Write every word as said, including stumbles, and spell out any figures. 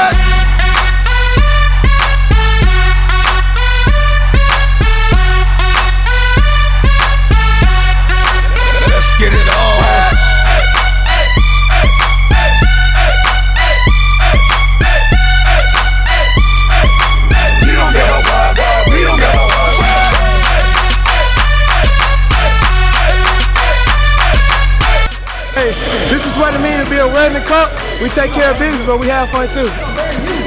what? Let's get it on. We don't give a what, what, we don't give a what, what. Hey, this is what it means to be a Redman Cop. We take care of business, but we have fun too.